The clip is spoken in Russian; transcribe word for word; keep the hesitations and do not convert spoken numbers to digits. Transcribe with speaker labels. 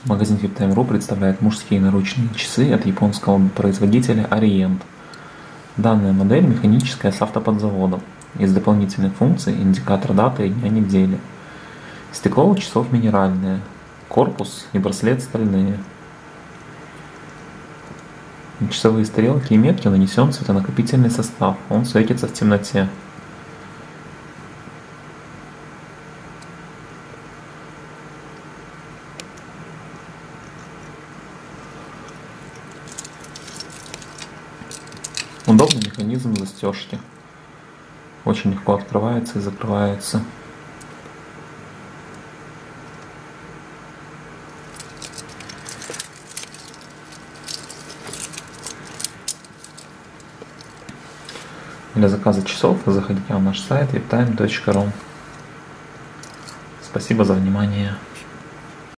Speaker 1: Магазин FitTime точка ру представляет мужские наручные часы от японского производителя Orient. Данная модель механическая с автоподзаводом. Из дополнительных функций индикатор даты и дня недели. Стекло у часов минеральное. Корпус и браслет стальные. На часовые стрелки и метки нанесен светонакопительный состав. Он светится в темноте. Удобный механизм застежки. Очень легко открывается и закрывается. Для заказа часов заходите на наш сайт фиттайм точка ру. Спасибо за внимание.